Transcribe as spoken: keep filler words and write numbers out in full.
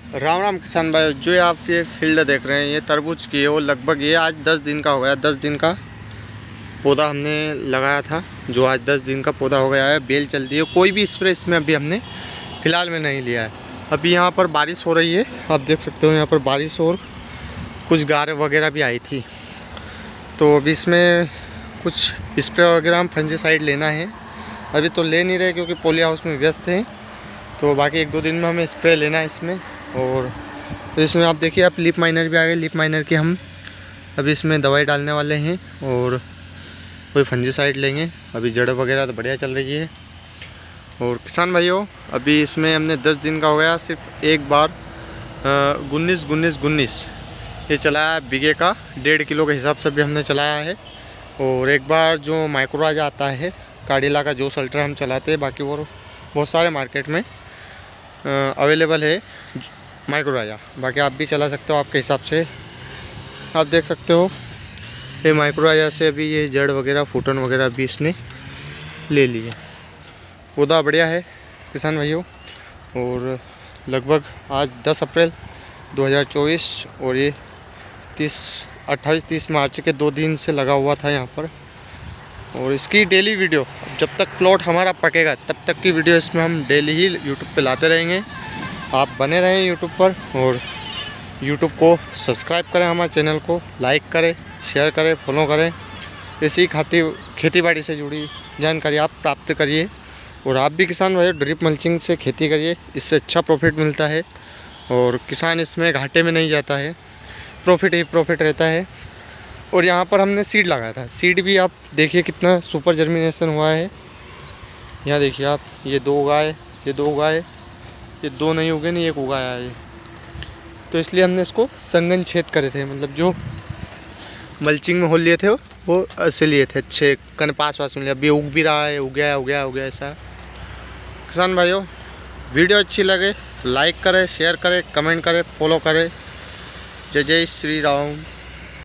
राम राम किसान भाई, जो आप ये फील्ड देख रहे हैं ये तरबूज की है। वो लगभग ये आज दस दिन का हो गया। दस दिन का पौधा हमने लगाया था, जो आज दस दिन का पौधा हो गया है। बेल चलती है। कोई भी स्प्रे इसमें अभी हमने फ़िलहाल में नहीं लिया है। अभी यहाँ पर बारिश हो रही है, आप देख सकते हो। यहाँ पर बारिश और कुछ गार वगैरह भी आई थी, तो अभी इसमें कुछ स्प्रे वगैरह हम फंजीसाइड लेना है। अभी तो ले नहीं रहे क्योंकि पोली हाउस में व्यस्त हैं, तो बाकी एक दो दिन में हमें स्प्रे लेना है इसमें। और तो इसमें आप देखिए, आप लीफ माइनर भी आ गए। लीफ माइनर की हम अभी इसमें दवाई डालने वाले हैं और कोई फंजीसाइड लेंगे। अभी जड़ वगैरह तो बढ़िया चल रही है। और किसान भाइयों, अभी इसमें हमने दस दिन का हो गया, सिर्फ एक बार गुन्नीस गुन्नीस गुन्नीस ये चलाया बीघे का। डेढ़ किलो के हिसाब से भी हमने चलाया है। और एक बार जो माइक्रोराजा आता है काडिला का, जो सल्टर हम चलाते हैं, बाकी वो बहुत सारे मार्केट में अवेलेबल है माइक्रोराजा। बाकी आप भी चला सकते हो आपके हिसाब से। आप देख सकते हो ये माइक्रोराजा से अभी ये जड़ वगैरह फूटन वगैरह भी इसने ले ली है। पौधा बढ़िया है किसान भाइयों। और लगभग आज दस अप्रैल दो हज़ार चौबीस और ये तीस अट्ठाईस तीस मार्च के दो दिन से लगा हुआ था यहाँ पर। और इसकी डेली वीडियो, जब तक प्लॉट हमारा पकेगा तब तक की वीडियो इसमें हम डेली ही यूट्यूब पे लाते रहेंगे। आप बने रहें यूट्यूब पर और यूट्यूब को सब्सक्राइब करें, हमारे चैनल को लाइक करें, शेयर करें, फॉलो करें। इसी खातिर खेती बाड़ी से जुड़ी जानकारी आप प्राप्त करिए। और आप भी किसान भाई ड्रिप मल्चिंग से खेती करिए, इससे अच्छा प्रॉफिट मिलता है और किसान इसमें घाटे में नहीं जाता है, प्रॉफिट ही प्रॉफिट रहता है। और यहाँ पर हमने सीड लगाया था। सीड भी आप देखिए कितना सुपर जर्मिनेशन हुआ है। यहाँ देखिए आप, ये दो उगाए, ये दो उगाए, ये दो नहीं उगे, नहीं एक उगाया है। तो इसलिए हमने इसको संगन छेद करे थे, मतलब जो मल्चिंग में होल लिए थे वो ऐसे लिए थे, अच्छे कन पास पास में। अभी उग भी रहा है, उग गया उग गया उग गया ऐसा। किसान भाइयों, वीडियो अच्छी लगे लाइक करें, शेयर करें, कमेंट करें, फॉलो करें। जय जय श्री राम।